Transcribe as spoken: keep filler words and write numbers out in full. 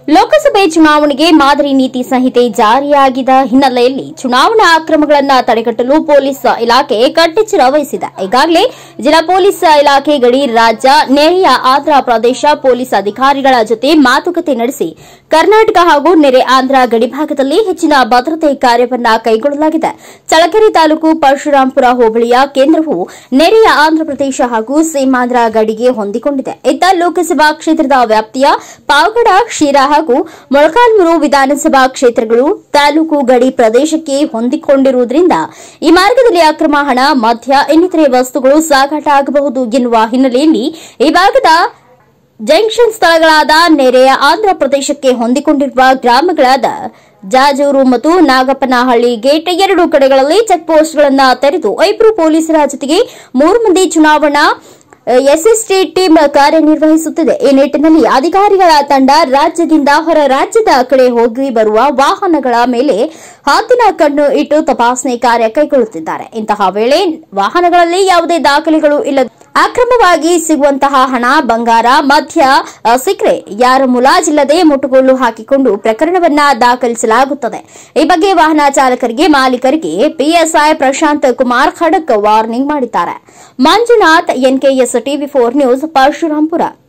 ಲೋಕಸಭೆ ಚುನಾವಣೆಗೆ ಮಾದರಿ ನೀತಿ ಸಂಹಿತೆ ಜಾರಿಯಾಗಿದ್ದ ಹಿನ್ನೆಲೆಯಲ್ಲಿ ಚುನಾವಣಾ ಅಕ್ರಮಗಳನ್ನು ತಡೆಗಟ್ಟಲು ಪೊಲೀಸ್ ಇಲಾಖೆ ಕಟ್ಟೆಚ್ಚರ ವಹಿಸಿದೆ. ಈಗಾಗಲೇ ಜಿಲ್ಲಾ ಪೊಲೀಸ್ ಇಲಾಖೆ ಗಡಿ ರಾಜ್ಯ ನೆರೆಯ ಆಂಧ್ರ ಪ್ರದೇಶ ಪೊಲೀಸ್ ಅಧಿಕಾರಿಗಳ ಜೊತೆ ಮಾತುಕತೆ ನಡೆಸಿ ಕರ್ನಾಟಕ ಹಾಗೂ ನೆರೆ ಆಂಧ್ರ ಗಡಿಭಾಗದಲ್ಲಿ ಹೆಚ್ಚಿನ ಭದ್ರತೆ ಕಾರ್ಯವನ್ನು ಕೈಗೊಳ್ಳಲಾಗಿದೆ. ಚಳ್ಳಕೆರೆ ತಾಲೂಕು ಪರಶುರಾಂಪುರ ಹೋಬಳಿಯ ಕೇಂದ್ರವು ನೆರೆಯ ಆಂಧ್ರಪ್ರದೇಶ ಹಾಗೂ ಸೀಮಾಂಧ್ರ ಗಡಿಗೆ ಹೊಂದಿಕೊಂಡಿದೆ. ಇತ್ತ ಲೋಕಸಭಾ ಕ್ಷೇತ್ರದ ವ್ಯಾಪ್ತಿಯ ಪಾವಗಡ, ಶಿರಾ ಹಾಗೂ ಮೊಳಕಾಲ್ಮೂರು ವಿಧಾನಸಭಾ ಕ್ಷೇತ್ರಗಳು ತಾಲೂಕು ಗಡಿ ಪ್ರದೇಶಕ್ಕೆ ಹೊಂದಿಕೊಂಡಿರುವುದರಿಂದ ಈ ಮಾರ್ಗದಲ್ಲಿ ಅಕ್ರಮ ಹಣ, ಮದ್ಯ ಇನ್ನಿತರೆ ವಸ್ತುಗಳು ಸಾಗಾಟ ಆಗಬಹುದು ಎನ್ನುವ ಹಿನ್ನೆಲೆಯಲ್ಲಿ ಈ ಭಾಗದ ಜಂಕ್ಷನ್ ಸ್ಥಳಗಳಾದ ನೆರೆಯ ಆಂಧ್ರ ಪ್ರದೇಶಕ್ಕೆ ಹೊಂದಿಕೊಂಡಿರುವ ಗ್ರಾಮಗಳಾದ ಜಾಜೂರು ಮತ್ತು ನಾಗಪ್ಪನಹಳ್ಳಿ ಗೇಟ್ ಎರಡು ಕಡೆಗಳಲ್ಲಿ ಚೆಕ್ ಪೋಸ್ಟ್ಗಳನ್ನು ತೆರೆದು ಇಬ್ಬರು ಪೊಲೀಸರ ಜೊತೆಗೆ ಮೂರು ಮಂದಿ ಚುನಾವಣಾ ಎಸ್ಎಸ್ಟಿ ಟೀಮ್ ಕಾರ್ಯನಿರ್ವಹಿಸುತ್ತಿದೆ. ಈ ನಿಟ್ಟಿನಲ್ಲಿ ಅಧಿಕಾರಿಗಳ ತಂಡ ರಾಜ್ಯದಿಂದ ಹೊರ ರಾಜ್ಯದ ಕಡೆ ಹೋಗಿ ಬರುವ ವಾಹನಗಳ ಮೇಲೆ ಹಾತಿನ ಕಣ್ಣು ಇಟ್ಟು ತಪಾಸಣೆ ಕಾರ್ಯ ಕೈಗೊಳ್ಳುತ್ತಿದ್ದಾರೆ. ಇಂತಹ ವೇಳೆ ವಾಹನಗಳಲ್ಲಿ ಯಾವುದೇ ದಾಖಲೆಗಳು ಇಲ್ಲದೆ ಅಕ್ರಮವಾಗಿ ಸಿಗುವಂತಹ ಹಣ, ಬಂಗಾರ, ಮದ್ಯ ಸಿಕ್ಕರೆ ಯಾರ ಮುಲಾಜಿಲ್ಲದೆ ಮುಟ್ಟುಗೋಲು ಹಾಕಿಕೊಂಡು ಪ್ರಕರಣವನ್ನ ದಾಖಲಿಸಲಾಗುತ್ತದೆ. ಈ ಬಗ್ಗೆ ವಾಹನ ಚಾಲಕರಿಗೆ, ಮಾಲೀಕರಿಗೆ ಪಿಎಸ್ಐ ಪ್ರಶಾಂತ್ ಕುಮಾರ್ ಖಡಕ್ ವಾರ್ನಿಂಗ್ ಮಾಡಿದ್ದಾರೆ. Manjunath, NKS TV four news, Parashurampura.